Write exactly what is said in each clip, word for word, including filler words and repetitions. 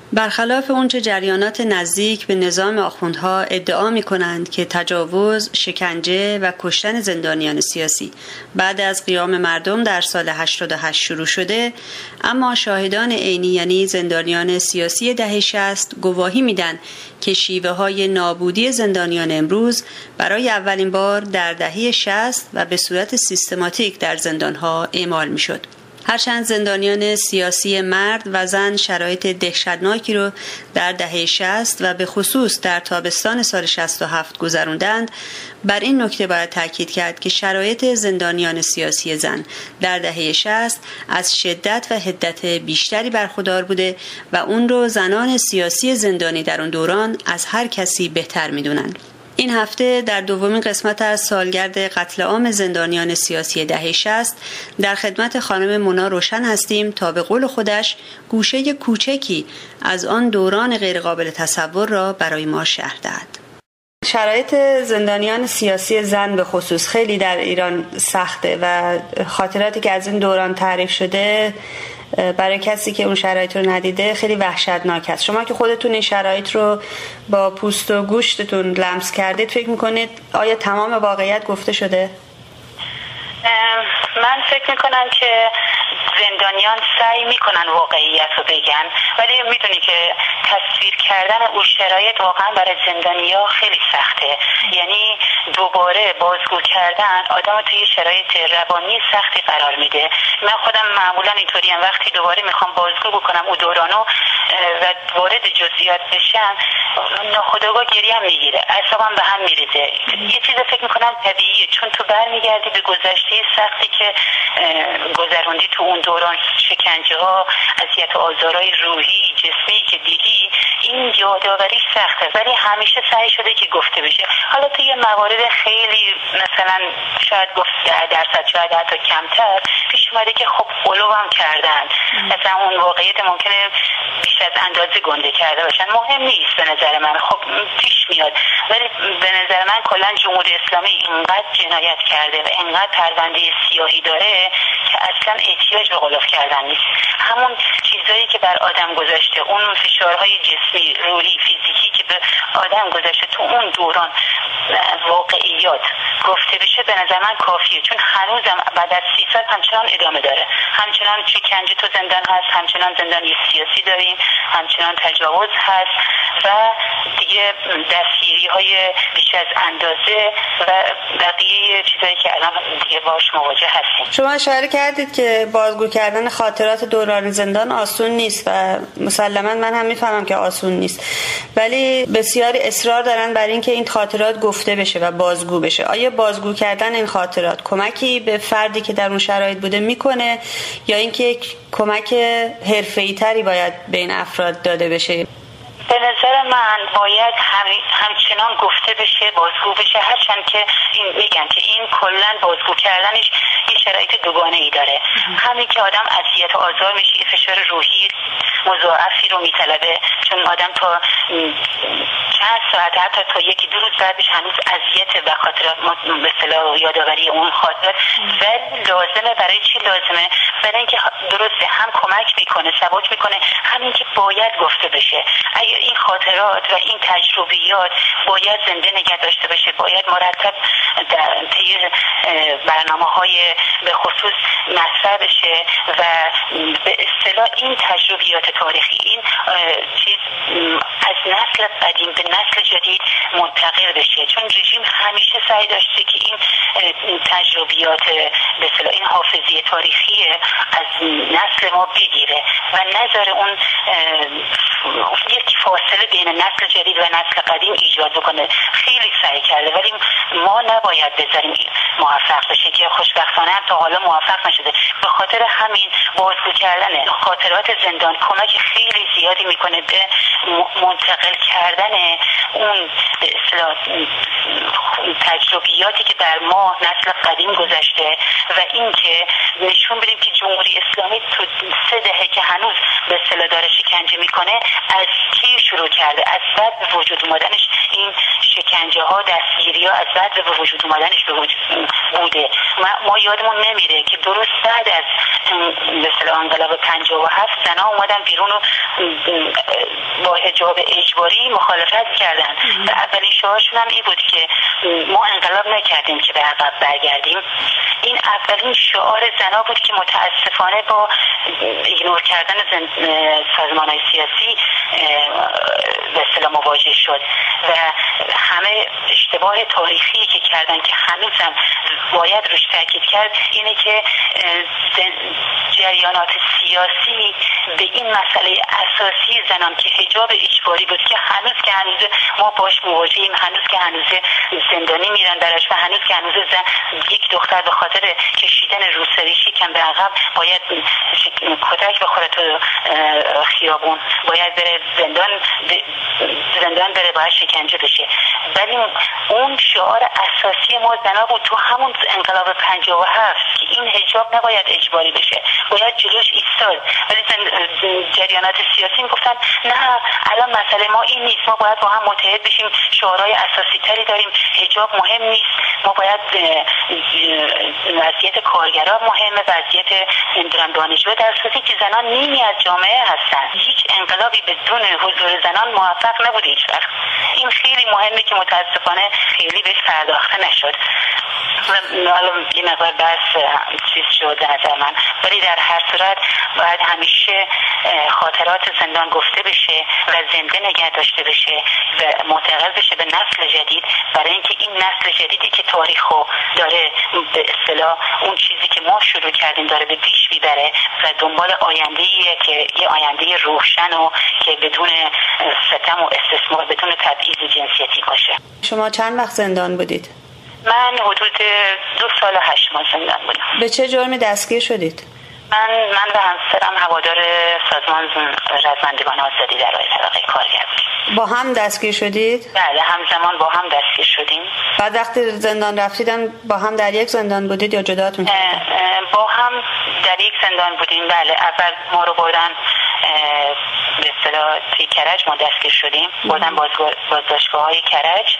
برخلاف اونچه جریانات نزدیک به نظام آخوندها ادعا می کنند که تجاوز، شکنجه و کشتن زندانیان سیاسی بعد از قیام مردم در سال هشتاد و هشت شروع شده، اما شاهدان عینی یعنی زندانیان سیاسی دهه شصت گواهی میدن که شیوه های نابودی زندانیان امروز برای اولین بار در دهه شصت و به صورت سیستماتیک در زندانها اعمال می شد. هرچند زندانیان سیاسی مرد و زن شرایط دهشتناکی رو در دهه شصت و به خصوص در تابستان سال شصت و هفت گذروندند، بر این نکته باید تاکید کرد که شرایط زندانیان سیاسی زن در دهه شصت از شدت و حدت بیشتری برخوردار بوده و اون رو زنان سیاسی زندانی در اون دوران از هر کسی بهتر میدونند. این هفته در دومین قسمت از سالگرد قتل عام زندانیان سیاسی دهه شصت در خدمت خانم مونا روشن هستیم تا به قول خودش گوشه کوچکی از آن دوران غیرقابل تصور را برای ما شرح دهد. شرایط زندانیان سیاسی زن به خصوص خیلی در ایران سخته و خاطراتی که از این دوران تعریف شده برای کسی که اون شرایط رو ندیده خیلی وحشتناک است. شما که خودتون این شرایط رو با پوست و گوشتتون لمس کردید، فکر میکنید آیا تمام واقعیت گفته شده؟ من فکر میکنم که زندانیان سعی میکنن واقعیت رو بگن، ولی میدونی که تصویر کردن اون شرایط واقعا برای زندانیا خیلی سخته. یعنی دوباره بازگو کردن آدم توی شرایط روانی سختی قرار میده. من خودم معمولا اینطوری هم وقتی دوباره میخوام بازگو بکنم اون دورانو و وارد جزئیات بشم، ناخودآگاه گریم میگیره، اعصابم به هم میریزه. یه چیز فکر میکنم طبیعیه، چون تو برمیگردی به گذشته سختی که گذروندی تو اون دوران، شکنجه ها، اذیت و آزارهای روحی جسمی که دیدی، این یادآوری سخته، ولی همیشه سعی شده که گفته بشه. حالا تو یه موارد خیلی مثلا شاید گفت ده درصد شاید حتی کمتر پیش اومده که خب قلوب هم کردن، مثلا اون واقعیت ممکنه بیش از اندازه گنده کرده باشن، مهم نیست به نظر من، خب پیش میاد. ولی به نظر من کلا جمهوری اسلامی اینقدر جنایت کرده و اینقدر پرونده سیاهی داره که اصلا احتیاج به غلاف کردن نیست. همون چیزایی که بر آدم گذاشته، اون فشارهای جسمی، روحی، فیزیکی که به آدم گذاشته تو اون دوران واقعیات گفته بشه، به نظر من کافیه. چون هنوزم بعد از سی سال همچنان ادامه داره، همچنان شکنجه تو زندان هست، همچنان زندانی سیاسی داریم، همچنان تجاوز هست و دیگه دستگیری های بیش از اندازه و بقیه چیزایی که الان دیگه باش مواجه هستیم. شما اشاره کردید که بازگو کردن خاطرات دوران زندان آسون نیست و مسلماً من هم میفهمم که آسون نیست، ولی بسیاری اصرار دارن بر این که این خاطرات گفته بشه و بازگو بشه. آیا بازگو کردن این خاطرات کمکی به فردی که در اون شرایط بوده میکنه یا اینکه کمک حرفه‌ای تری باید به این افراد داده بشه؟ به نظر من باید هم همچنان گفته بشه، بازگو بشه، هرچند که این میگن که این کلا بازگو کردنش یه شرایط دوگانه ای داره. همین که آدم اذیت و آزار میشه، فشار روحی مضاعفی رو میطلبه، چون آدم تا چند ساعت حتی تا یکی دو روز بعدش هنوز اذیت و خاطرات به اصطلاح یادآوری اون خاطرات، ولی لازمه. برای چی لازمه؟ برای اینکه درسته هم کمک میکنه، ثبات میکنه، همین که باید گفته بشه. اگه این خاطرات و این تجربیات باید زنده نگه داشته بشه، باید مرتب در طی برنامه‌های به خصوص مطرح بشه و به اصطلاح این تجربیات تاریخی، این چیز از نسل قدیم به نسل جدید منتقل بشه. چون رژیم همیشه سعی داشته که این تجربیات به اصطلاح این حافظه تاریخی از نسل ما بگیره و نذاره اون یک فاصله بین نسل جدید و نسل قدیم ایجاد بکنه. خیلی سعی کرده ولی ما نباید بذاریم موفق بشه که خوشبختانه هم تا حالا موفق نشده. به خاطر همین بازگو کردن خاطرات زندان کمک خیلی زیادی میکنه به منتقل کردن اون به اصطلاح تجربیاتی که در ما نسل قدیم گذشته و اینکه نشون بدیم که جمهوری اسلامی تو سه دهه که هنوز به اصطلاح داره شکنجه میکنه، از کی شروع کرده؟ از بعد به وجود اومدنش این شکنجه ها، دستگیری ها، از بعد به وجود اومدنش به وجود بوده. ما یادمون نمیره که درست بعد از مثلا انقلاب پنجاه و هفت زنها اومدن بیرون و با حجاب اجباری مخالفت کردن و اولین شعارشون هم این بود که ما انقلاب نکردیم که به عقب برگردیم. این اولین شعار زنها بود که متاسفانه با ایگنور کردن سازمان‌های سیاسی به اصطلاح مواجه شد و همه اشتباه تاریخی که کردن که هنوزم باید روش تاکید کرد اینه که جریانات سیاسی به این مسئله اساسی زنان که حجاب اجباری بود که هنوز که هنوز ما باش مواجهیم، هنوز که هنوز زندانی میرن درش و هنوز که هنوز زن یک دختر به خاطر کشیدن روسری شکم به عقب باید کتک بخوره تو خیابون، باید بره زندان زندان بره، باید شکنجه بشه. ولی اون شعار اساسی ما زنا بود تو همون انقلاب پنجاه و هفت که این حجاب نباید اجباری بشه، باید جلوش ایستاد. ولی جریانات سیاسی میگفتن نه الان مسئله ما این نیست، ما باید با هم متحد بشیم، شعارهای اساسی تری داریم، حجاب مهم نیست، ما باید وضعیت کارگران مهمه، وضعیت نمیدونم دانشجو، در صورتی که زنان نیمی از جامعه هستن. هیچ انقلابی بدون حضور زنان موفق نبوده هیچ وقت. این خیلی مهمه که متاسفانه خیلی بهش پرداخته نشد. حالا این مقدار بس چیز شد در نظر من، ولی در هر صورت باید همیشه خاطرات زندان گفته بشه و زنده نگه داشته بشه و منتقل بشه به نسل جدید، برای اینکه این نسل جدیدی که تاریخو داره به اصطلاح اون چیزی که ما شروع کردیم داره به پیش میبره و دنبال آینده‌ایه که یه آینده روشن و که بدون ستم و استثمار، بدون تبعیض جنسیتی باشه. شما چند وقت زندان بودید؟ من حدود دو سال و هشت ماه زندان بودم. به چه جرمی دستگیر شدید؟ من من و همسرم هوادار سازمان رزمندگان آزادی در راه طبقه کارگر بودیم. با هم دستگیر شدید؟ بله، همزمان با هم دستگیر شدیم. بعد وقتی زندان رفتیدم با هم در یک زندان بودید یا جدات می‌کردید؟ با هم در یک زندان بودیم. بله، اول ما رو بردن به اصطلاح توی کرج ما دستگیر شدیم، بردن بازداشتگاه‌های کرج.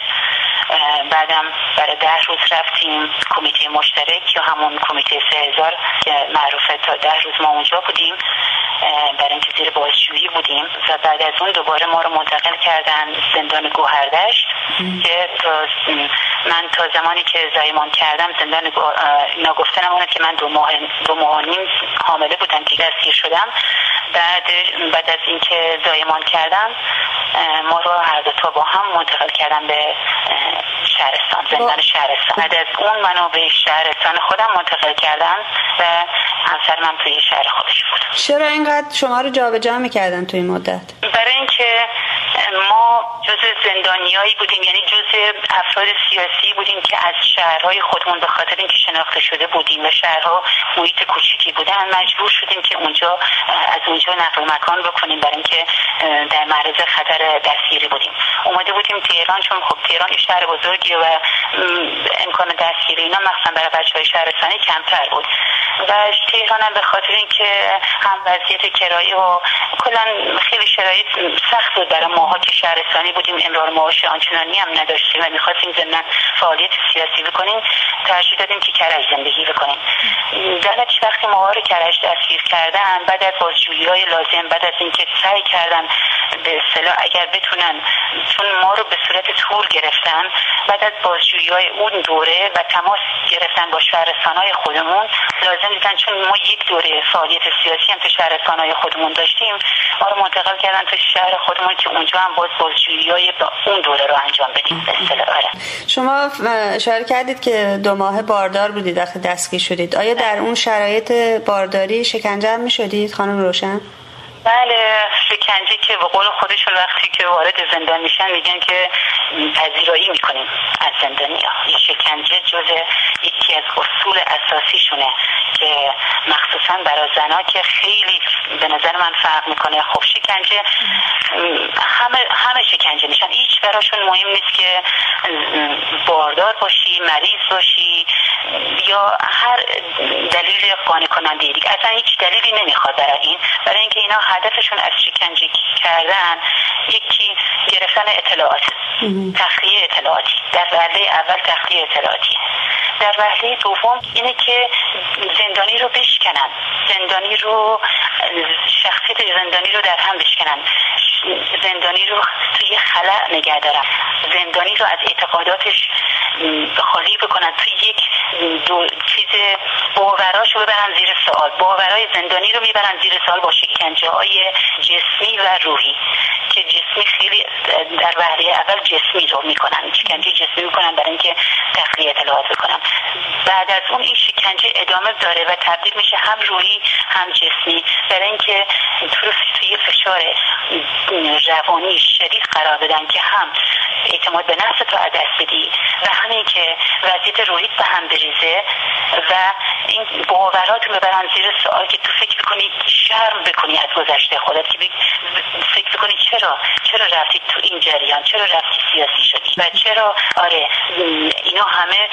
بعدم برای ده روز رفتیم کمیته مشترک یا همون کمیته سه هزار که معروفه، تا ده روز ما اونجا بودیم برای اینکه زیر بازجویی بودیم و بعد از اون دوباره ما رو منتقل کردن زندان گوهردشت که من تا زمانی که زایمان کردم زندان گو... اینا گفتنم اونه که من دو ماه دو ماه نیم حامله بودم که دستگیر شدم. بعد بعد از اینکه زایمان کردم ما رو هر دو تا با هم منتقل کردن به شهرستان، زندان شهرستان. بعد از اون منو به شهرستان خودم منتقل کردن و همسرم هم توی شهر خودش بود. چرا اینقدر شما رو جابجا می‌کردن توی این مدت؟ برای اینکه ما جزء زندانیایی بودیم، یعنی جزء افراد سیاسی بودیم که از شهرهای خودمون به خاطر اینکه شناخته شده بودیم و شهرها محیط کوچیکی بودن مجبور شدیم که اونجا از اونجا نقل مکان بکنیم برای اینکه در معرض خطر دستگیری بودیم. اومده بودیم تهران، چون خب تهران شهر بزرگی و امکان دستگیری اینا مثلا برای بچهای شهرستانی کمتر بود و تهران هم به خاطر اینکه هم وضعیت کرایه و کلا خیلی شرایط سخت بود برای ماها که شهرستانی بودیم، امرار معاش آنچنانی هم نداشتیم و می‌خواستیم ضمن فعالیت سیاسی بکنیم، ترجیح دادیم که کرج زندگی بکنیم. در نتیجه وقتی ما رو کرج دستگیر کردن، بعد از بازجویی‌های لازم، بعد از اینکه سعی کردن به اصطلاح اگر بتونن، چون ما رو به صورت تور گرفتن، بعد از بازجویی‌های اون دوره و تماس گرفتن با شهرستان‌های خودمون، لازم دیدن چون ما یک دوره فعالیت سیاسی هم تو شهرستان‌های خودمون داشتیم، ما رو منتقل کردن تو شهر خودمون که اونجا هم باز بازجویی‌های اون دوره رو انجام بدیم به اصطلاح. شما اشاره کردید که دو ماه باردار بودید وقتی دستگیر شدید. آیا در اون شرایط بارداری شکنجه هم می‌شدید خانم روشن؟ بله، شکنجه که به قول خودشون وقتی که وارد زندان میشن میگن که پذیرایی میکنیم از زندانیا. این شکنجه جز یکی از اصول اساسیشونه که مخصوصا برای زنها که خیلی به نظر من فرق میکنه. خب شکنجه همه همه شکنجه میشن، هیچ براشون مهم نیست که باردار باشی، مریض باشی یا هر دلیل قانع کننده دیگه. اصلا هیچ دلیلی نمیخواد برای این، برای اینکه اینا هدفشون از شکنجه کردن یکی گرفتن اطلاعات، تخلیه اطلاعاتی. در وهله اول تخلیه اطلاعاتی. در وهله دوم اینه که زندانی رو بشکنن، زندانی رو، شخصیت زندانی رو در هم بشکنن، زندانی رو توی خلأ نگه دارن، زندانی رو از اعتقاداتش خالی بکنن، توی یک دو چیز باوراش رو ببرن زیر سوال. باورای زندانی رو میبرن زیر سوال با شکنجه های جسمی و روحی که جسمی خیلی در وهله اول جسمی رو میکنن، شکنجه جسمی میکنن برای اینکه تخلیه اطلاعات بکنن. بعد از اون این شکنجه ادامه داره و تبدیل میشه هم روحی هم جسمی، برای اینکه تو توی فشار روانی شدید قرار بدن که هم اعتماد به نفس تو از دست بدی و همین که وضعیت روحیت به هم بریزه و این باورات رو ببرن زیر سوال که تو فکر بکنی، شرم بکنی از گذشته خودت، که فکر بکنی چرا چرا رفتی تو این جریان، چرا رفتی سیاسی شدی و چرا آره اینا همه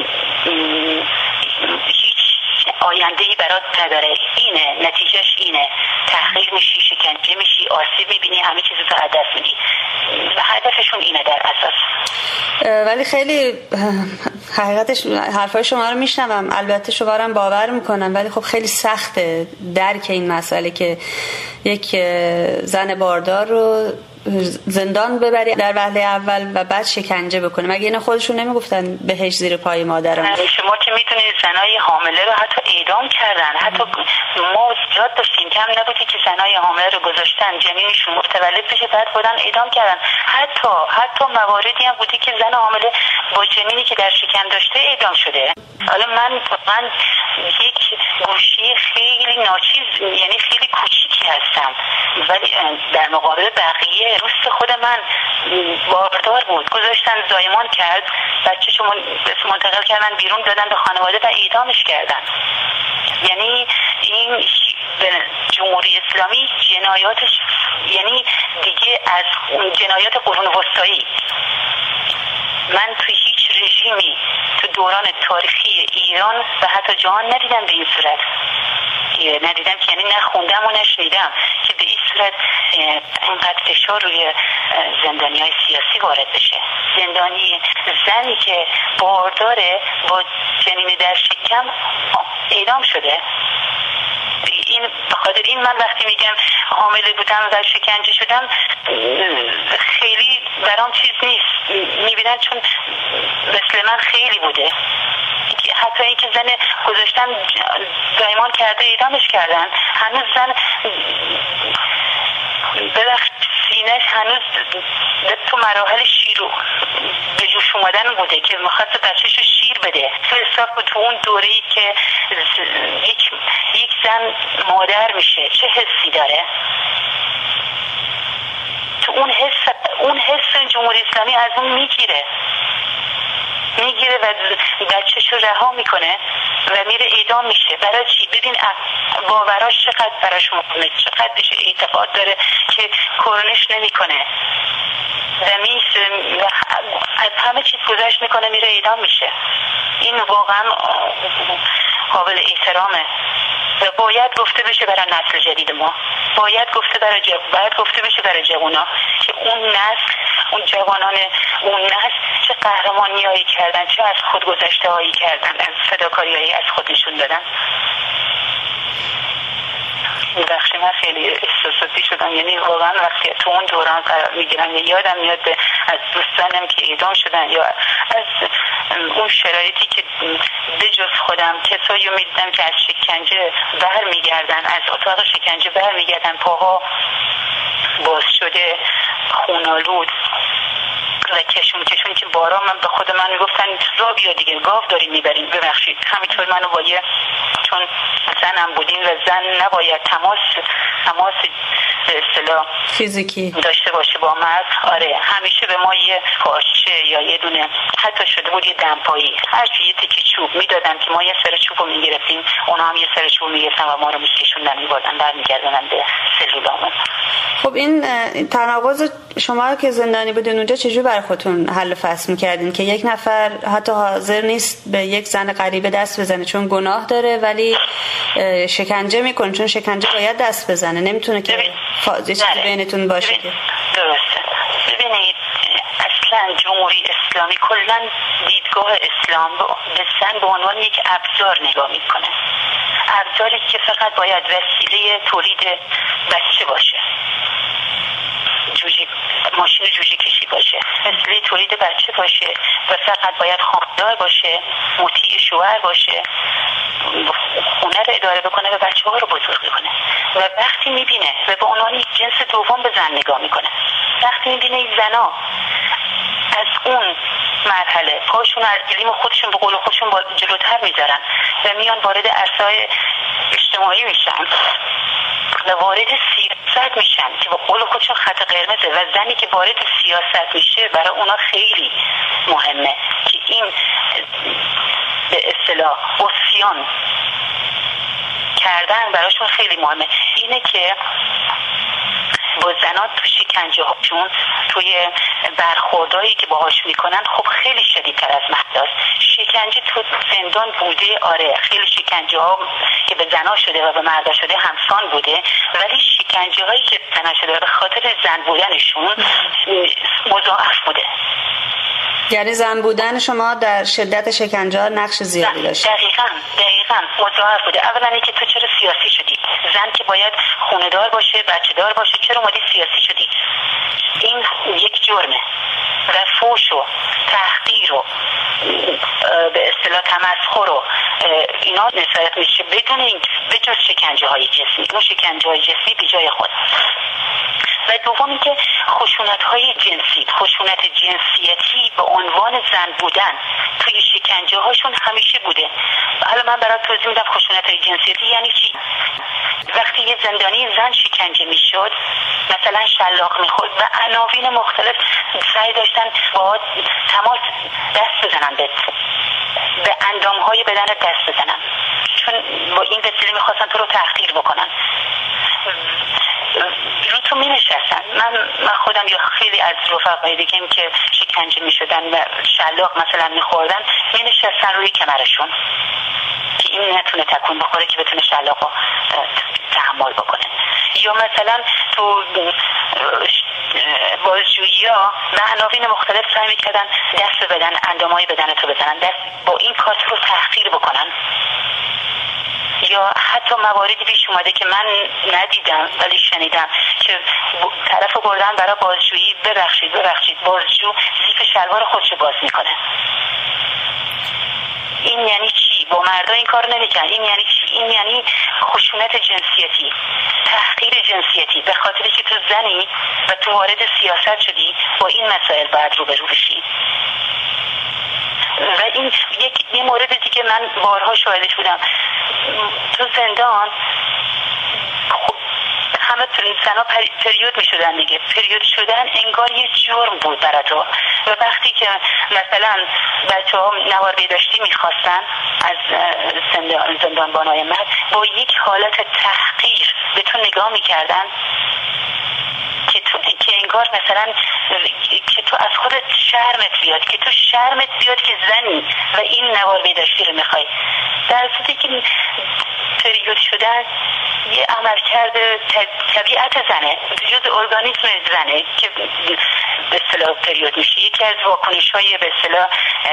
هیچ آینده‌ای برات نداره، اینه نتیجهش، اینه تحقیر میشی، شکنجه میشی، آسیب میبینی، همه چیز رو از دست میدی و هدفشون اینه در اساس. ولی خیلی حقیقتش حرفای شما رو میشنوم، البته شما رو هم باور میکنم، ولی خب خیلی سخته درک این مسئله که یک زن باردار رو زندان ببری در وهله اول و بعد شکنجه بکنه. مگه اینا خودشون نمیگفتن بهش زیر پای مادرم؟ شما که میتونید زنای حامله رو حتی اعدام کردن، حتی ما زیاد داشتیم، کم نبودی که زنای حامله رو گذاشتن جنینشون متولد بشه بعد خودن اعدام کردن. حتی حتی مواردی هم بودی که زن حامله با جنینی که در شکم داشته اعدام شده. حالا من من یک گوشی خیلی ناچیز، یعنی خیلی کوچیکی هستم، ولی در مقابل بقیه دوست خود من باردار بود، گذاشتن زایمان کرد، بچه‌شو منتقل کردن بیرون، دادن به خانواده و اعدامش کردن. یعنی این جمهوری اسلامی جنایاتش یعنی دیگه از جنایات قرون وسطایی. من توی هیچ رژیمی تو دوران تاریخی ایران و حتی جهان ندیدم به این صورت، ندیدم که یعنی نخوندم و نشنیدم که به این صورت اینقدر فشار روی زندانی های سیاسی وارد بشه. زندانی زنی که بارداره با جنین در شکم اعدام شده. این بخاطر این من وقتی میگم حامله بودم و شکنجه شدم خیلی برام چیز نیست، میبینن چون مثل من خیلی بوده. حتی اینکه زن گذاشتن زایمان کرده اعدامش کردن، هنوز زن ببخشید سینه‌اش هنوز تو مراحل شیر و به جوش اومدن بوده که میخواست بچه‌شو شیر بده. تو حساب تو اون دوره‌ای که یک یک زن مادر میشه چه حسی داره؟ تو اون حس اون حس جمهوری اسلامی از اون میگیره میگیره و بچه‌شو رها میکنه و میره اعدام میشه. برای چی؟ ببین باوراش چقدر براش مهمه، چقدر بهش اعتقاد داره که کرونش نمیکنه و میز از همه چیز گذشت میکنه میره اعدام میشه. این واقعا قابل احترامه و باید گفته بشه برای نسل جدید ما، باید گفته برای جو... باید گفته بشه برای جوونا که اون نسل، اون جوانان اون نسل چه قهرمانیایی کردن، چه از خود گذشته هایی کردن، از فداکاریایی از خود نشون دادن. این بخشی من خیلی احساساتی شدم، یعنی واقعا وقتی تو اون دوران قرار میگیرم یادم میاد از دوستانم که اعدام شدن یا از اون شرایطی که بجز خودم کسایی رو میدیدم که از شکنجه بر میگردن، از اتاق شکنجه بر میگردن، پاها باز شده، خونالود و کشون کشون که بارا من به خود من میگفتن را بیا دیگه گاو داریم میبریم. ببخشید همینطور منو با یه، چون زنم بودیم و زن نباید تماس تماس به اصطلاح فیزیکی داشته باشه با مرد. آره همیشه به ما یه پارچه یا یه دونه حتی شده بود یه دمپایی هر چی یه تیکه چوب میدادن که ما یه سر چوبو میگرفتیم، اونا هم یه سر چوب میگرفتن و ما رو میکشوندن میبردن برمیگردونن به سلولامون. خب این تناقض شما که زندانی بودین اونجا چجوری برای خودتون حل و فصل میکردین که یک نفر حتی حاضر نیست به یک زن غریبه دست بزنه چون گناه داره ولی شکنجه میکنه، چون شکنجه باید دست بزنه، نمیتونه که فاضی چیزی بینتون باشه؟ درسته ببینید اصلا جمهوری اسلامی کلا دیدگاه اسلام به زن به عنوان یک ابزار نگاه میکنه، ابزاری که فقط باید وسیله تولید بچه باشه، جوجه ماشین جوجه کشی باشه، وسیله تولید بچه باشه و فقط باید خانه‌دار باشه، مطیع شوهر باشه، خونه رو اداره بکنه و بچه ها رو بزرگ کنه. و وقتی میبینه و به عنوان یک جنس دوم به زن نگاه میکنه، وقتی میبینه این زنا از اون مرحله پاشون از گلیم خودشون به قول خودشون جلوتر میذارن و میان وارد عرصه‌های اجتماعی میشن و وارد سیاست میشن که به قول خودشون خط قرمزه و زنی که وارد سیاست میشه برای اونا خیلی مهمه که این به اصطلاح عصیان کردن براشون خیلی مهمه. اینه که با زنان تو شکنجه هاشون، توی برخوردهایی که باهاش میکنن خب خیلی شدیدتر از مرداست. شکنجه تو زندان بوده، آره خیلی شکنجه ها که به زنا شده و به مردا شده همسان بوده، ولی شکنجه هایی که زنا شده و به خاطر زن بودنشون مضاعف بوده. یعنی زن بودن شما در شدت شکنجه ها نقش زیادی داشت. دقیقاً دقیقاً مضاعف بوده. اولا اینکه تو چرا سیاسی شدی؟ زن که باید خونه دار باشه، بچه دار باشه، چرا اومدی سیاسی شدی؟ این یک جرمه و فحش و تحقیر و به اصطلاح تمسخر و اینا نسبت میشه بدون این بجز شکنجه های جسمی. اون شکنجه های جسمی بی جای خود. و دوم اینکه خشونت های جنسی، خشونت جنسیتی به عنوان زن بودن توی شکنجه هاشون همیشه بوده. حالا من برات توضیح میدم خشونت های جنسیتی یعنی چی. وقتی یه زندانی زن شکنجه میشد، مثلا شلاق میخورد و عناوین مختلف سعی داشتن با تماس دست بزنن به به اندام های بدن دست بزنن، چون با این وسیله میخواستن تو رو تحقیر بکنن. رو تو می نشستن. من من خودم یا خیلی از رفقای دیگه‌ام که شکنجه می شدن و شلاق مثلا می خوردن می نشستن روی کمرشون که این نتونه تکون بخوره که بتونه شلاق رو تحمل بکنه. یا مثلا تو بازجویی ها به عناوین مختلف سعی میکردن دست بدن اندامهای بدن تو بزنن، دست با این کار رو تحقیر بکنن. یا حتی مواردی پیش اومده که من ندیدم ولی شنیدم که طرف بردن برای بازجویی، ببخشید ببخشید بازجو زیپ شلوار خودشو باز میکنه. این یعنی چی؟ با مردا این کار نمیکنن. این یعنی چی؟ این یعنی خشونت جنسیتی، تحقیر جنسیتی، به خاطر که تو زنی و تو وارد سیاست شدی با این مسائل باید روبرو بشی. و این یک یه مورد دیگه من بارها شاهدش بودم تو زندان. خب همه زنا پریود می شدن دیگه. پریود شدن انگار یه جرم بود برای تو. و وقتی که مثلا بچه ها نوار بیداشتی می خواستن از زندان زندانبانای مرد، با یک حالت تحقیر به تو نگاه می کردن که تو که انگار مثلا که تو از خودت شرمت بیاد، که تو شرمت بیاد که زنی و این نوار بیداشتی رو میخوای. در صورتی که پریود شدن یه عمل کرده طبیعت زنه، جز ارگانیسم زنه که به اصطلاح پریود میشه. یکی از واکنش های به اصطلاح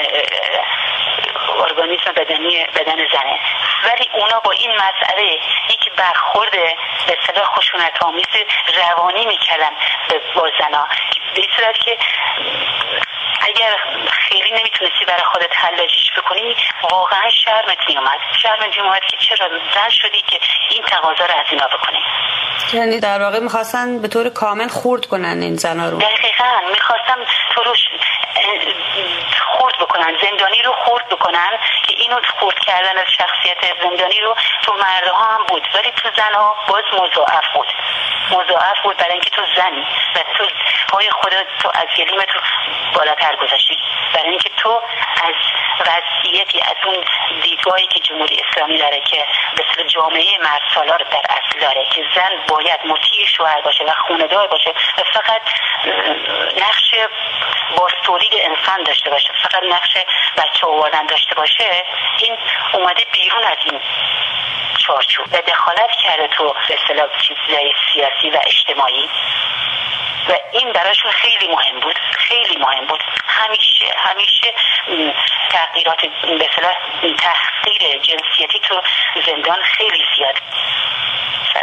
ارگانیسم بدنی بدن زنه. ولی اونا با این مسئله یک برخورد به اصطلاح خشونت آمیز روانی میکردن با زنا، به این صورت که اگر خیلی نمیتونستی برای خودت حلاجیش بکنی واقعا شرمت میومد. شرمت میومد که چرا زن شدی که این تقاضا رو از اینا بکنی. یعنی در واقع میخواستن به طور کامل خرد کنن این زنا رو. دقیقاً میخواستن تو رو خرد بکنن، زندانی رو خرد بکنن که اینو خرد کردن از شخصیت زندانی رو تو مردها هم بود ولی تو زنها باز مضاعف بود. مضاعف بود برای اینکه تو زنی و تو پای خودت تو از گلیم تو بالاتر گذاشتی، برای اینکه تو از وضعیتی از اون دیدگاهی که جمهوری اسلامی داره که به اصطلاح جامعه مرد سالار در اصل داره که زن باید مطیع شوهر باشه و خونه‌دار باشه و فقط نقش باز تولید انسان داشته باشه، فقط نقش بچه آوردن داشته باشه، این اومده بیرون از این چارچوب و دخالت کرده تو به اصطلاح چیزهای سیاسی و اجتماعی و این براشون خیلی مهم بود، خیلی مهم بود. همیشه همیشه تغییرات به اصطلاح تحقیر جنسیتی تو زندان خیلی زیاد سر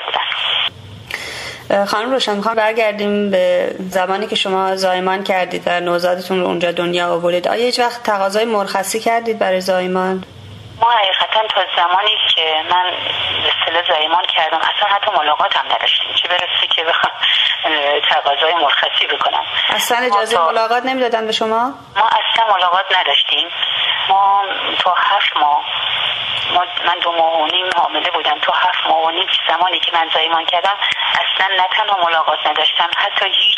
بودن. خانم روشن، میخوام برگردیم به زمانی که شما زایمان کردید و نوزادتون رو اونجا دنیا آوردید. آیا هیچ وقت تقاضای مرخصی کردید برای زایمان؟ ما حقیقتا تا زمانی که من به اصطلاح زایمان کردم اصلا حتی ملاقات هم نداشتیم، چه برسه که بخوام تقاضای مرخصی بکنم. اصلا اجازه تا... ملاقات نمیدادن به شما؟ ما اصلا ملاقات نداشتیم. ما تا هفت ماه ما من دو ماه و نیم حامله بودم. تا هفت ماه و نیم زمانی که من زایمان کردم اصلا نه تنها ملاقات نداشتم، حتی هیچ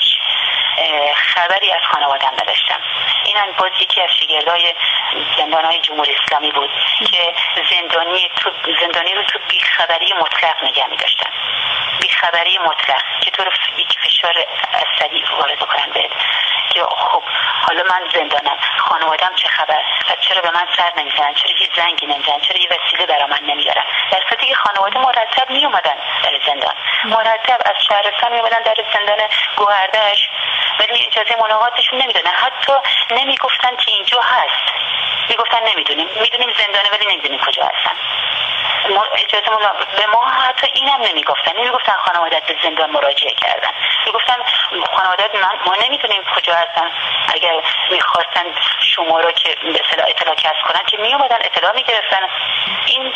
خبری از خانواده‌ام نداشتم. این هم باز یکی از شگردهای زندان‌های جمهوری اسلامی بود که زندانی تو زندانی رو تو بیخبری مطلق نگه می‌داشتن. بیخبری مطلق که تو رو یک فشار عصبی وارد کنن بهت که خب حالا من زندانم، خانواده‌ام چه خبر؟ پس چرا به من سر نمی‌زنن؟ چرا هیچ زنگی نمی‌زنن؟ چرا یه وسیله برای من نمیارن؟ در صورتی که خانواده مرتب میومدن در زندان، مرتب از شهرستان میومدن در زندان گوهردش، ولی اجازه ملاقاتشون نمیدادن. حتی نمیگفتن که اینجا هست، میگفتن نمیدونیم، میدونیم زندانه ولی نمیدونیم کجا هستن. ما اجازه ملاقات به ما حتی اینم نمیگفتن، نمیگفتن خانواده‌ات به زندان مراجعه کردن، میگفتن خانواده‌ات ما نمیدونیم کجا هستن. اگر میخواستن شما رو که به اصطلاح اطلاع کسب کنن که میومدن اطلاع میگرفتن. این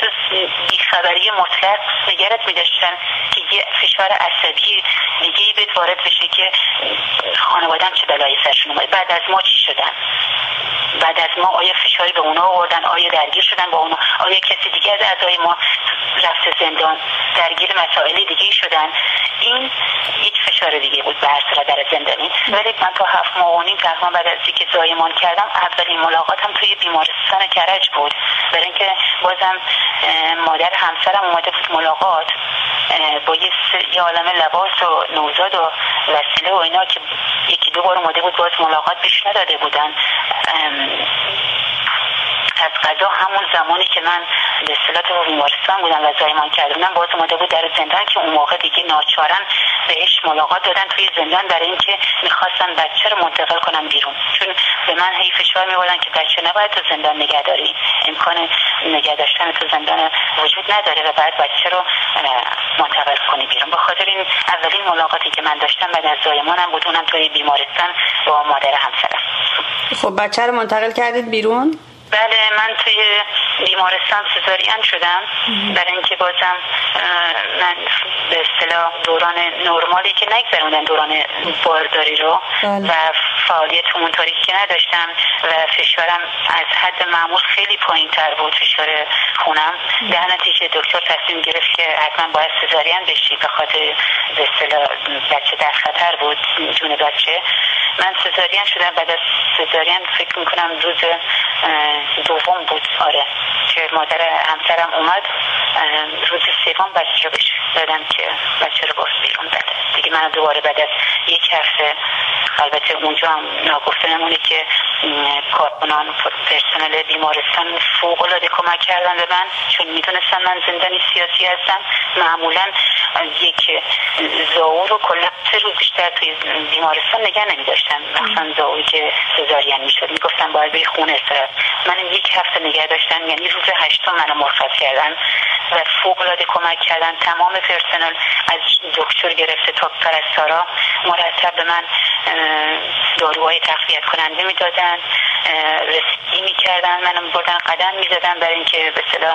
بیخبری مطلق نگرت میداشتن که یه فشار عصبی دیگه بهت وارد بشه که خانواده‌ام چه بلایی سرشون اومد، بعد از ما چی شدن، بعد از ما آیا فشاری به اونا آوردن، آیا درگیر شدن با اونا، آیا کسی دیگه از اعضای ما رفت زندان درگیر مسائل دیگه شدن. این یک فشار دیگه بود به هر صورت در زندانی. ولی من تا هفت ماه و نیم تقریبا بعد از اینکه زایمان کردم اولین ملاقاتم توی بیمارستان کرج بود، برای اینکه بازم مادر همسرم اومده بود ملاقات با یه, یه عالمه لباس و نوزاد و وسیله و اینا که یکی دو بار اومده بود باز ملاقات بهش نداده بودن. از قضا همون زمانی که من به اصطلاح تو بیمارستان بودم و زایمان کردم باز اومده بود در زندان که اون موقع دیگه ناچارن بهش ملاقات دادن توی زندان برای اینکه میخواستن بچه رو منتقل کنن بیرون، چون به من هی فشار می‌آوردن که بچه نباید تو زندان نگهداری، امکان نگه داشتن تو زندان وجود نداره و بعد بچه رو منتقل کنی بیرون. به خاطر این اولین ملاقاتی که من داشتم بعد از زایمانم بود، اونم توی بیمارستان با مادر همسرم. خب بچه رو منتقل کردید بیرون؟ بله، من توی بیمارستان سزارین شدم برای اینکه بازم من به اصطلاح دوران نرمالی که نگذروندن دوران بارداری رو و فعالیت همونطوری که نداشتم و فشارم از حد معمول خیلی پایین تر بود، فشار خونم. در نتیجه دکتر تصمیم گرفت که حتما باید سزارین بشی به خاطر به اصطلاح بچه در خطر بود، جون بچه. من سزارین شدم. بعد از سزارین فکر میکنم روز دوم بود آره که مادر همسرم اومد، روز سوم بچه رو بهش دادم که بچه رو برد بیرون. داد دیگه من دوباره بعد از یک هفته، البته اونجا هم ناگفته نمونه که کارکنان پرسنل بیمارستان فوق العاده کمک کردن به من، چون میدونستن من زندانی سیاسی هستم. معمولا یک زائو رو کلا سه روز بیشتر توی بیمارستان نگه نمی‌داشتن، مثلا زائویی که سزارین میشد میگفتن باید به خونه استراحت. من یک هفته نگه داشتن، یعنی روز هشتم منو مرخص کردن و فوق العاده کمک کردن. تمام پرسنل از دکتر گرفته تا پرستارا مرتب به من داروهای تقویت کننده میدادن، رسیدگی میکردن، منو بردن قدم میزدن برای اینکه به اصطلاح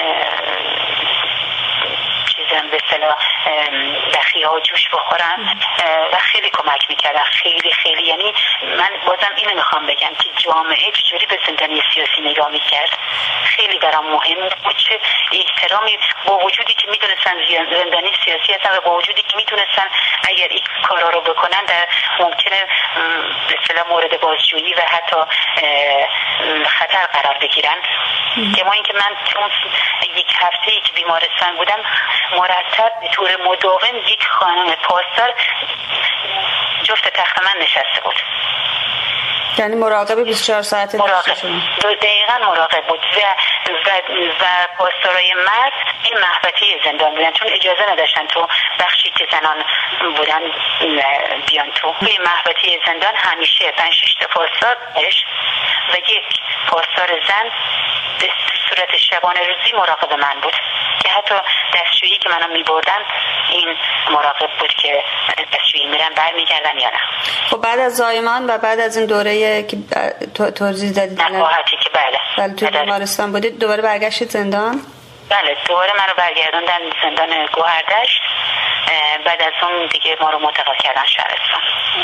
چیزم به اصطلاح بخیه ها جوش بخورم و خیلی کمک میکردن، خیلی خیلی. یعنی من بازم اینو میخوام بگم که جامعه چجوری به زندانی سیاسی نگاه میکرد خیلی برام مهم بود، چه احترامی با وجودی که میدونستن زندانی سیاسی هستن و با وجودی که میدونستن اگر این کارا رو بکنن در ممکنه به اصطلاح مورد بازجویی و حتی خطر قرار بگیرن. که ما اینکه من اون یک هفته که بیمارستان بودم مرتب به طور مداوم یک خانم پاسدار جفت تخت من نشسته بود، یعنی مراقب بیست و چهار ساعته مراقب دقیقاً مراقب بود و و, و پاسدارای مرد این محبتی زندان بودن، چون اجازه نداشتن تو بخشی که زنان بودن بیان تو. توی محبتی زندان همیشه پنج شش تا پاسدار و یک پاسدار زن به صورت شبانه روزی مراقب من بود که حتی دستشویی که منو میبردن این مراقب بود که دستشویی میرن برمیگردم یا نه. خب بعد از زایمان و بعد از این دوره که توضیح دادید نقاهتی که بله بله توی بیمارستان بودید، دوباره برگشتید زندان؟ بله دوباره منو برگردوندن زندان گوهردشت. بعد از اون دیگه ما رو منتقل کردن شهرستان.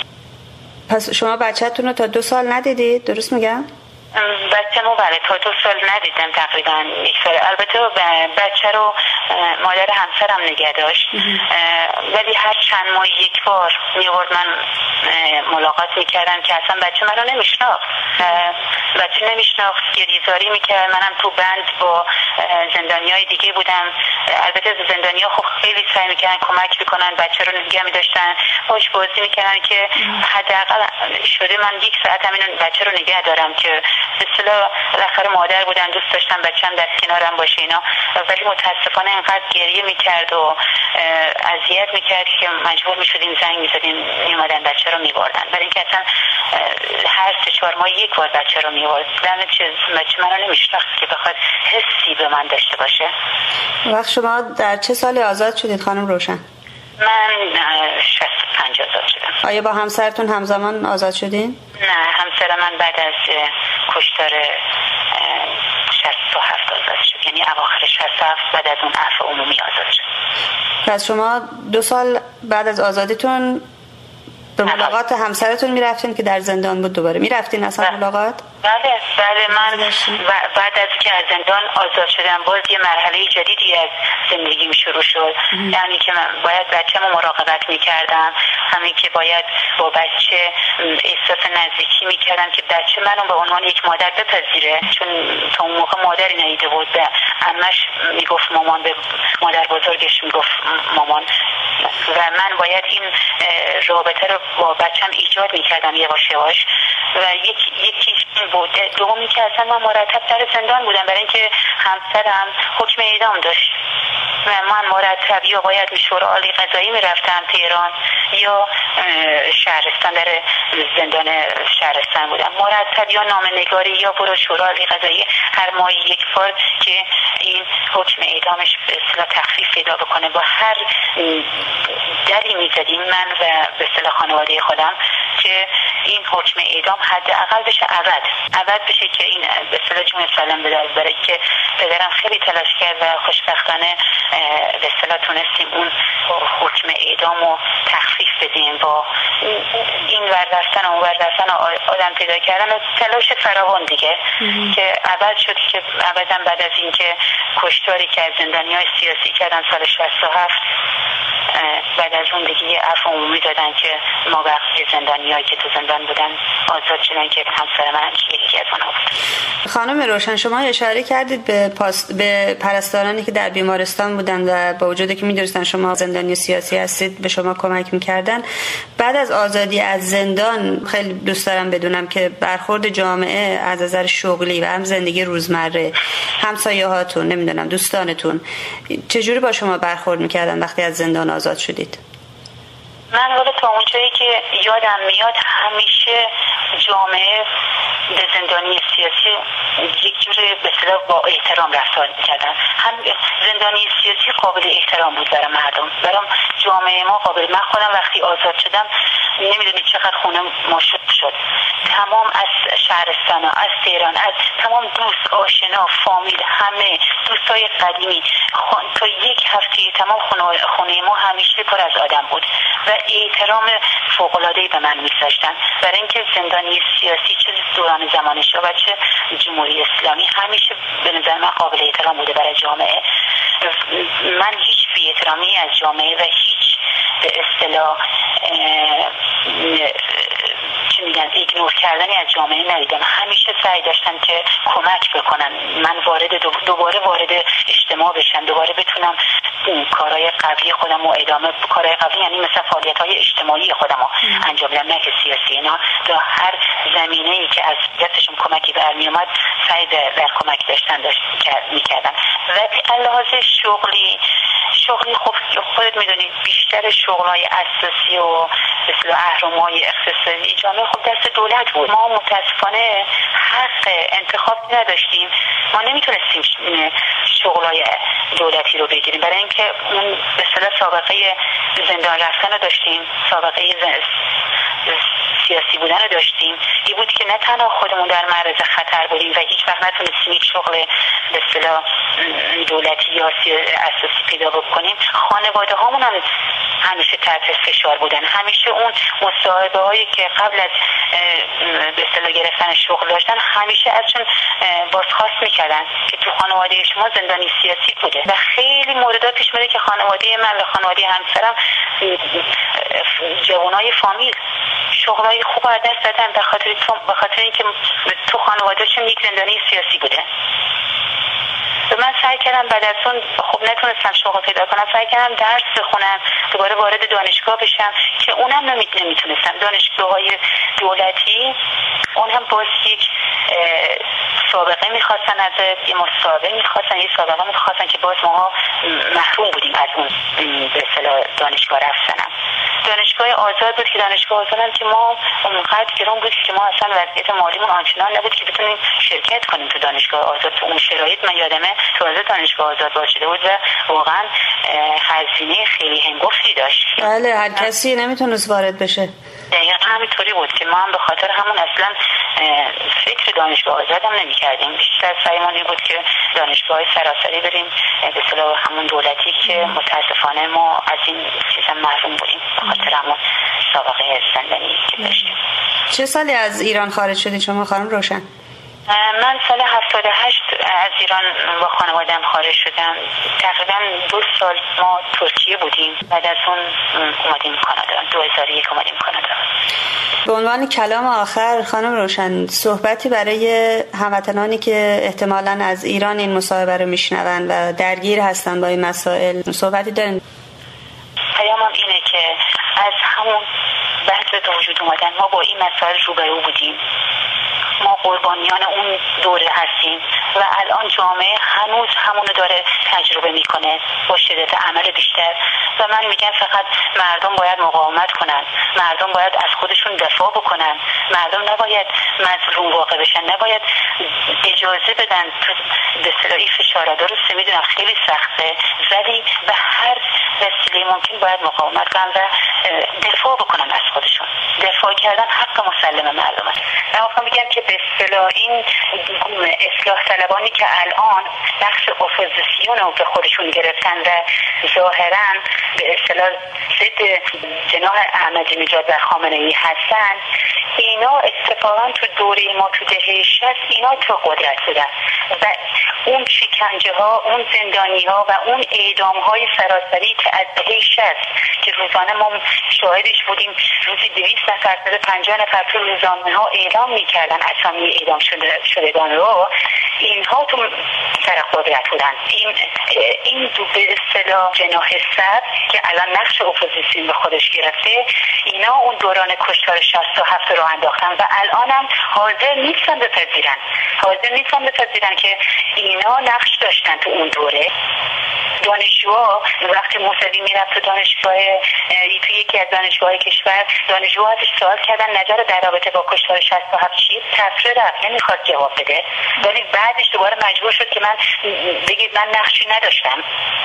پس شما بچه‌تون رو تا دو سال ندیدید، درست میگم؟ بچه‌مو بله تا دو سال ندیدم، تقریبا یک سال. البته بچه رو مادر همسرم نگه داشت، ولی هر چند ماه یک بار میورد من ملاقات میکردم که اصلا بچه منو نمیشناخت، بچه نمیشناخت، گریزاری میکرد. منم تو بند با زندانیای دیگه بودم. البته زندانیا خب خیلی سعی میکردن کمک بکنن، بچه رو نگه میداشتن، باش بازی میکردن که حداقل شده من یک ساعت همین بچه رو نگه دارم که به اصطلاح بالاخره مادر بودم، دوست داشتم بچه‌م در کنارم باشه اینا. ولی متاسفانه اینقدر گریه میکرد و اذیت میکرد که مجبور میشدیم زنگ میزدیم میومدن بچه رو میبردن، برای اینکه اصلا هر سه چهار ماه یک بار بچه رو میبرد. در نتیجه بچه منو نمیشناخت که بخواد حسی به من داشته باشه. وقت شما در چه سالی آزاد شدید خانم روشن؟ من شصت و پنج آزاد شدم. آیا با همسرتون همزمان آزاد شدین؟ نه، همسر من بعد از کشتار شصت و هفت آزاد شد، یعنی اواخر شصت و هفت بعد از اون عفو عمومی آزاد شد. پس شما دو سال بعد از آزادیتون به ملاقات همسرتون میرفتین که در زندان بود؟ دوباره میرفتین اصلا ملاقات؟ بله بله. من بعد از که از زندان آزاد شدم باز یه مرحله جدیدی از زندگیم شروع شد. یعنی که من باید بچه‌مو مراقبت میکردم، همین که باید با بچه احساس نزدیکی میکردم که بچه منو به عنوان یک مادر بپذیره، چون تا اون موقع مادری ندیده بود. به عمش میگفت مامان، به مادر بزرگش میگفت مامان، و من باید این رابطه رو با بچم ایجاد میکردم یواش یواش. و یک یکیش این بود. دومی که اصلا من مرتب در زندان بودم، برای اینکه همسرم حکم اعدام داشت و من مرتب یا باید به شورای عالی قضایی میرفتم تهران یا شهرستان، در زندان شهرستان بودم مرتب، یا نامه‌نگاری یا برو شورای عالی قضایی هر ماه یک بار که این حکم اعدامش به اصطلاح تخفیف پیدا بکنه. با هر دری میزدیم من و به اصطلاح خانواده خودم که این حکم اعدام حداقل بشه ابد ابد بشه که این به اصطلاح جون سالم به در بره. که پدرم خیلی تلاش کرد و خوشبختانه به اصطلاح تونستیم اون حکم اعدام رو تخفیف بدیم. با این ور رفتن و اون ور رفتن آدم پیدا کردن و تلاش فراوان دیگه که ابد شد که ابدا بعد از اینکه کشتاری که از زندانیای سیاسی کردن سال شصت و هفت، بعد از اون دیگه یه عفو عمومی دادن که ما بقیه زندانیایی که تو زندان بودن آزاد شدن، که همسر من یکی از اونها بود. خانم روشن، شما اشاره کردید به پاس... به پرستارانی که در بیمارستان بودن و با وجودی که می‌دونستن شما زندانی سیاسی هستید به شما کمک می‌کردن. بعد از آزادی از زندان خیلی دوست دارم بدونم که برخورد جامعه از نظر شغلی و هم زندگی روزمره، همسایه‌هاتون، نمیدونم دوستانتون چجوری با شما برخورد می‌کردن وقتی از زندان آزاد شدید؟ من والا تا اونجایی که یادم میاد همیشه جامعه به زندانی سیاسی یک جور به اصطلاح با احترام رفتار می‌کردن. هم زندانی سیاسی قابل احترام بود برای مردم، برای جامعه ما قابل. من خودم وقتی آزاد شدم نمیدونید چقدر خونه مشت شد. تمام از شهرستان، از تهران، از تمام دوست، آشنا، فامیل، همه دوستای قدیمی، تا یک هفته تمام خونه, خونه ما همیشه پر از آدم بود و احترام فوق‌العاده‌ای به من می‌ذاشتن، برای اینکه زندانی سیاسی چه دوران زمان شاه و چه جمهوری اسلامی همیشه به نظر من قابل احترام بوده برای جامعه. من هیچ بی‌احترامی از جامعه و هیچ به اصطلاح چه میگن ایگنور کردنی از جامعه ندیدم. همیشه سعی داشتن که کمک بکنن، من وارد دوباره وارد اجتماع بشم، دوباره بتونم کارهای قبلی خودم رو ادامه، کارهای قبلی یعنی مثلا فعالیت‌های اجتماعی خودم رو انجام بدم، نه که سیاسی. اینا در هر زمینه‌ای که از دستشون کمکی برمی اومد سعی در, در کمک داشتن داشت می‌کردن. و علاوه شغلی شغلی خب خودت میدونید بیشتر شغلای اساسی و مثل اهرم‌های اقتصادی جامعه خب دست دولت بود. ما متاسفانه حق انتخاب نداشتیم، ما نمیتونستیم شغلای دولتی رو بگیریم برای اینکه اون به اصطلاح سابقه زندان رفتن رو داشتیم، سابقه سیاسی بودن رو داشتیم. این بود که نه تنها خودمون در معرض خطر بودیم و هیچ وقت نتونستیم یک شغل به اصطلاح دولتی یا اساسی پیدا بکنیم، خانواده هامون هم همیشه تحت فشار بودن. همیشه اون مصاحبه هایی که قبل از به اصطلاح گرفتن شغل داشتن همیشه ازشون بازخواست میکردن که تو خانواده شما زندانی سیاسی بوده و خیلی موردات پیش میاد که خانواده من و خانواده همسرم جوانای فامیل شغلای خوب از دست دادن به خاطر به خاطر اینکه تو خانوادهشون یک زندانی سیاسی بوده. و من سعی کردم بعد از اون خب نتونستم شغل پیدا کنم، سعی کردم درس بخونم، دوباره وارد دانشگاه بشم که اونم نمیتونستم. دانشگاه‌های دولتی اون هم باز یک سابقه میخواستن، از یه مسابقه میخواستن، یه سابقه میخواستن که باز ما محروم بودیم از اون به اصطلاح دانشگاه رفتنم. دانشگاه آزاد بود که دانشگاه آزاد هم که ما اونقدر گران بود که ما اصلا وضعیت مالیمون آنچنان نبود که بتونیم شرکت کنیم تو دانشگاه آزاد. تو اون شرایط من یادمه تازه دانشگاه آزاد باز شده بود و واقعا هزینه خیلی هنگفتی داشت. بله، هر کسی نمیتونست وارد بشه. دقیقا همینطوری بود که ما هم به خاطر همون اصلا فکر دانشگاه آزاد هم نمی کردیم. بیشتر سعیمون این بود که دانشگاه سراسری بریم به اصطلاح همون دولتی که متاسفانه ما از این چیزا محروم بودیم به خاطر همون سابقه زندانی که داشتیم. چه سالی از ایران خارج شدید شما خانم روشن؟ من سال هفتاد و هشت از ایران با خانواده‌ام خارج شدم. تقریبا دو سال ما ترکیه بودیم، بعد از اون اومدیم کانادا. دو هزار و یک اومدیم کانادا. به عنوان کلام آخر خانم روشن، صحبتی برای هموطنانی که احتمالاً از ایران این مصاحبه رو میشنون و درگیر هستن با این مسائل، صحبتی دارین؟ پیامم اینه که از همون بعد به وجود اومدن ما با این مسائل روبرو بودیم، ما قربانیان اون دوره هستیم و الان جامعه هنوز همونو داره تجربه میکنه با شدت عمل بیشتر. و من میگم فقط مردم باید مقاومت کنن، مردم باید از خودشون دفاع بکنن، مردم نباید مظلوم واقع بشن، نباید اجازه بدن تو به اصطلاح فشارا. درسته میدونم خیلی سخته ولی به هر وسیله ممکن باید مقاومت کنن و دفاع بکنن از خودشون. دفاع کردن حق مسلم مردمه. من میگم که به اصطلاح این اصلاح طلبانی که الان نقش اپوزیسیون رو به خودشون گرفتن و ظاهرا به اصطلاح ضد جناح احمدی نژاد و خامنه‌ای هستن، اینا اتفاقا تو دوره ما تو دهه شصت اینا تو قدرت بودن و اون شکنجه ها، اون زندانی ها و اون اعدام های سراسری که از دهه شصت که روزانه ما شاهدش بودیم، روزی دویست نفر تا پنجاه نفر تو روزنامه ها اعلام میکردن اسامی اعدام شده شدگان رو، اینها تو سر قدرت بودن. این این دو به اصطلاح جناح سبز که الان نقش اپوزیسیون به خودش گرفته، اینا اون دوران کشتار شصت و هفت رو انداختن و الان هم حاضر نیستن بپذیرن حاضر نیستن بپذیرن که اینا نقش داشتن تو اون دوره. دانشجوها وقتی موسوی میرفت تو دانشگاه تو یکی از دانشگاه‌های کشور، دانشجوها ازش سوال کردن نظر در رابطه با کشتار شصت و هفت چیه؟ تفره رفت، نمیخواد جواب بده، ولی بعدش دوباره مجبور شد که من بگید من نقشی نداشتم.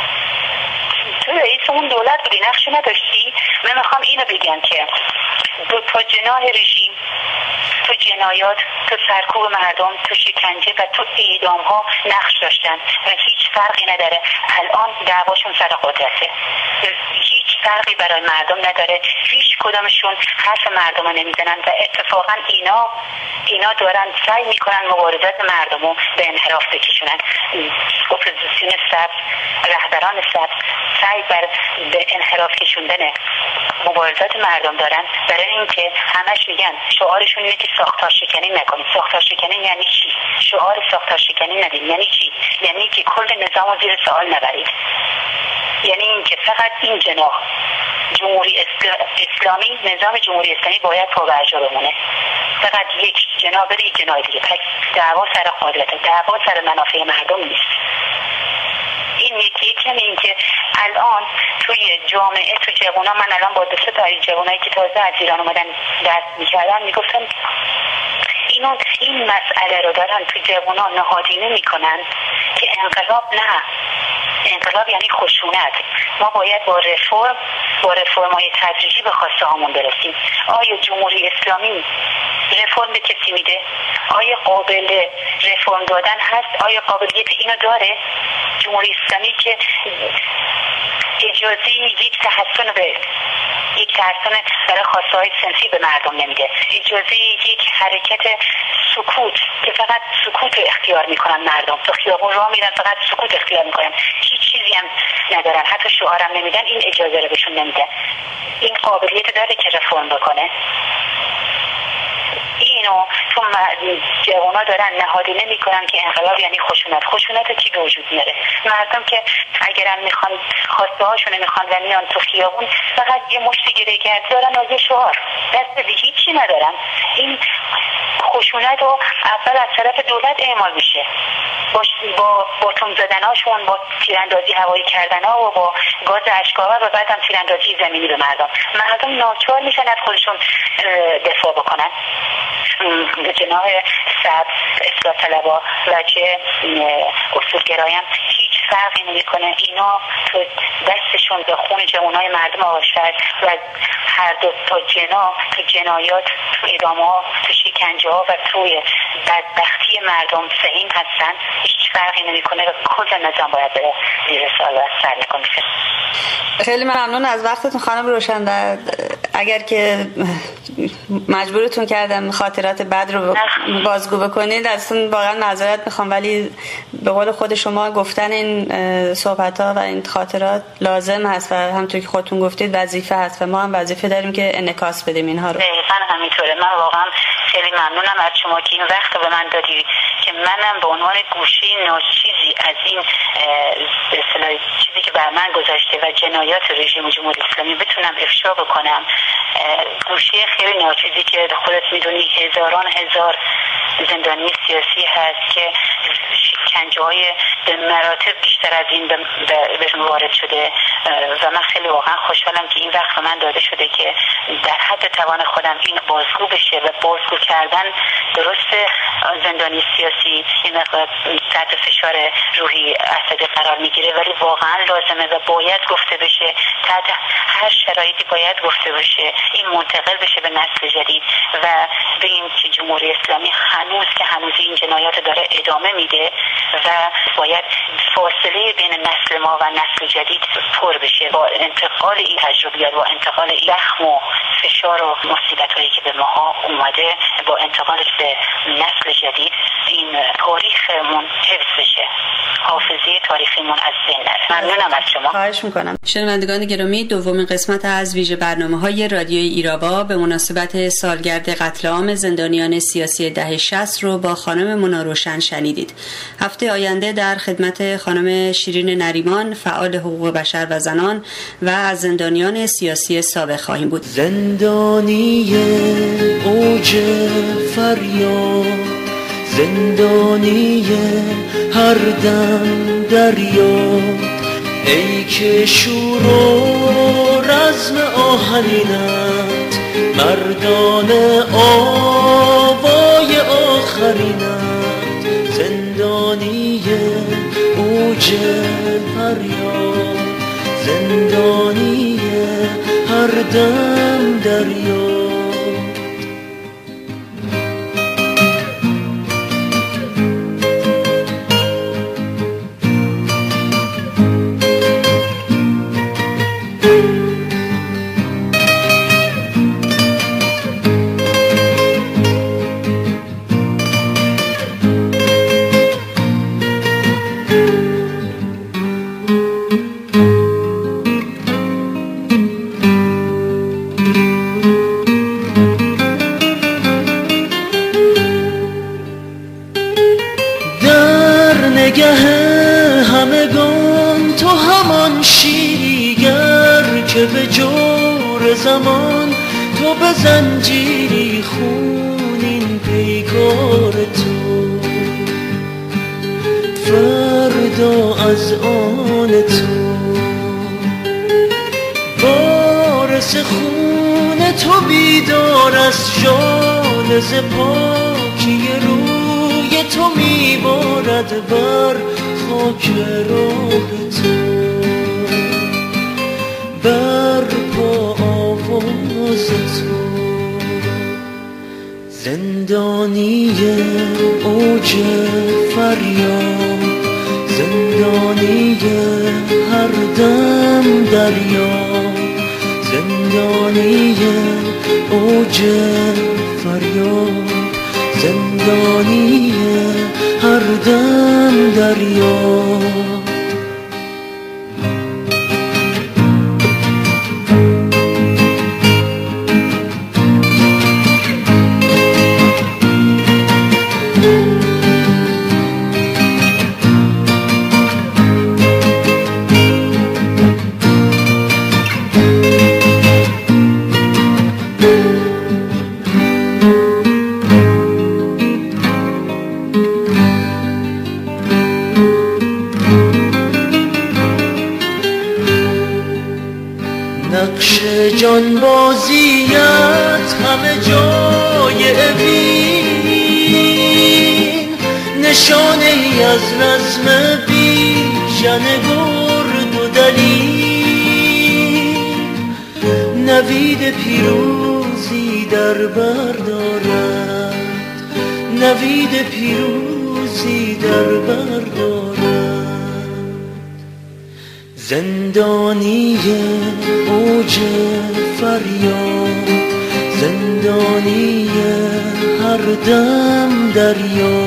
تو رئیس اون دولت بودی، نقشی نداشتی؟ من میخوام اینو بگم که دو تا جناح رژیم تو جنایات، تو سرکوب مردم، تو شکنجه و تو اعدام ها نقش داشتن و هیچ فرقی نداره. الان دعواشون سر قدرته، هیچ فرقی برای مردم نداره، هیچ کدامشون حرف مردم رو نمیزنن و اتفاقا اینا اینا دارن سعی میکنن مبارزات مردم رو به انحراف بکشونن. اپوزیسیون سبز، رهبران سبز سعی بر به انحراف کشوندن مبارزات مردم دارن، برای اینکه همش میگن شعارشون اینه که ساختار شکنی نکنید. ساختار شکنی یعنی چی؟ شعار ساختار شکنی ندید یعنی چی؟ یعنی که کل نظام رو زیر سوال نبرید، یعنی اینکه فقط این جناح جمهوری اسلامی، نظام جمهوری اسلامی باید پابرجا بمونه، فقط یک جناح بره یک جناح دیگه. پس دعوا سر قدرت، دعوا سر منافع مردم نیست. این یکی یکی این که الان توی جامعه، تو جوونا، من الان با دو سه تا جوونایی که تازه از ایران اومدن درس میکردن میگفتن اینو این مسئله رو دارن تو جوونا نهادینه میکنن که انقلاب نه، انقلاب یعنی خشونت. ما باید با رفرم با رفرم‌های تدریجی به خواسته هامون برسیم. آیا جمهوری اسلامی رفرم به کسی میده؟ آیا قابل رفرم دادن هست؟ آیا قابلیت اینو داره؟ جمهوری اسلامی که اجازه یک تحسن به یک تحسن برای خواسته های صنفی به مردم نمیده، اجازه یک حرکت سکوت که فقط سکوت اختیار میکنن مردم، تو خیابون راه میرن فقط سکوت اختیار میکنن، هیچ چیزی هم ندارن، حتی شعارم نمیدن، این اجازه رو بهشون نمیده. این قابلیت داره که رفرم بکنه؟ اینو تو جوانا دارن نهادینه میکنن که انقلاب یعنی خشونت. خشونت رو کی به وجود میاره؟ مردم که اگرم میخوان خواسته هاشونه میخوان و میان تو خیابون فقط یه مشت گره‌گرد دارن و یه شعار، دست به هیچی ندارن. این خشونت رو اول از طرف دولت اعمال میشه با با باتون زدناشون، با تیراندازی هوایی کردنها و با گاز اشک‌آور و بعد هم تیراندازی زمینی به مردم. مردم ناچار میشن از خودشون دفاع بکنن. جناح سبز، اصلاح طلبا و چه اصولگرایان هیچ فرقی نمیکنه. اینا تو دستشون به خون جوانای مردم آشد و هر دو تا جنا تو جنایات، تو ادامه‌ها، تو شکنجه‌ها و توی بدبختی مردم سهیم هستن. هیچ فرقی نمیکنه و کل نظام باید به زیر سوال و سر نکنه. خیلی ممنون از وقتتون خانم روشن. اگر که مجبورتون کردم خاطرات بد رو بازگو بکنید ازتون واقعا معذرت میخوام، ولی به قول خود شما گفتن این صحبت ها و این خاطرات لازم هست و همونطور که خودتون گفتید وظیفه هست و ما هم وظیفه داریم که انعکاس بدیم اینها رو. دقیقاً همینطوره. من واقعا خیلی ممنونم از شما که این وقت رو به من دادی که منم به عنوان گوشی ناچیزی از این اصطلاح چیزی که بر من گذاشته و جنایات رژیم جمهوری اسلامی بتونم افشا بکنم. گوشی خیلی ناچیزی که خودت میدونی هزاران هزار زندانی سیاسی هست که شکنجه‌های به مراتب بیشتر از این بهشون وارد شده و من خیلی واقعا خوشحالم که این وقت من داده شده که در حد توان خودم این بازگو بشه و بازگو کردن درسته. زندانی سیاسی این مقدار تحت فشار روحی عصبی قرار میگیره ولی واقعا لازمه و باید گفته بشه، تحت هر شرایطی باید گفته بشه، این منتقل بشه به نسل جدید و بگیم که جمهوری اسلامی هنوز که هنوز این جنایات داره ادامه میده و باید فاصله بین نسل ما و نسل جدید پر بشه با انتقال این تجربیات، با انتقال این زخم و فشار و مصیبت هایی که به ماها اومده، با انتقالش به نسل جدید این تاریخمون حفظ بشه، حافظه تاریخیمون از بین نره. ممنونم از شما. خواهش میکنم. شنوندگان گرامی، دومین قسمت از ویژه برنامه‌های رادیوی ایراوا به مناسبت سالگرد قتل عام زندانیان سیاسی دهه شصت رو با خانم مونا روشن شنیدید. هفته آینده در خدمت خانم شیرین نریمان، فعال حقوق بشر و زنان و از زندانیان سیاسی سابق خواهیم بود. زندانی اوج فریاد، زندانی هر دم دریاد، ای که شور و رزم آهنینت، مردان آوای آخرینت، زندانی اوج فریاد، زندانی هر دم دریاد. زنجیری خونین پیکار تو، فردا از آن تو وارث خون تو بیدار از شال ز پاکی روی تو میبارد بر خاک راه تو، بر پا آواز تو. زندانی اوج فریاد، زندانی هر دم دریا، زندانی اوج فریاد، زندانی هر دم دریا. نقش جانبازیت همه جای بین، نشانه ای از رزم بیژن گرد و دلیر، نوید پیروزی در بر دارد، نوید پیروزی در بر دارد. زندانی اوج فریاد، زندانی هر دم دریا،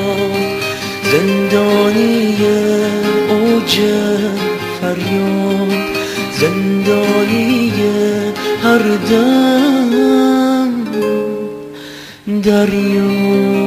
زندانی اوج فریاد، زندانی هر دم دریا.